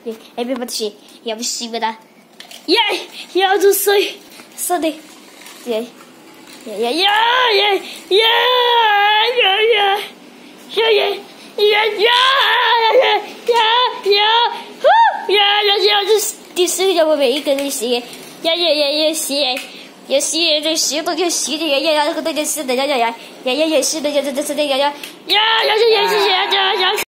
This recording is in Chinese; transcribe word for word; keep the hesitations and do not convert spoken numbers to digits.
everybody, я不洗不的，耶，要入水，是的，耶，耶耶耶耶耶耶耶。呀呀呀呀呀呀呀！呼呀呀呀！这第四个叫我每一个人写，呀呀呀呀写，呀写这写到就写的呀呀呀，这个都就是的呀呀呀呀呀呀写的呀这这这的呀呀呀呀呀呀呀呀呀。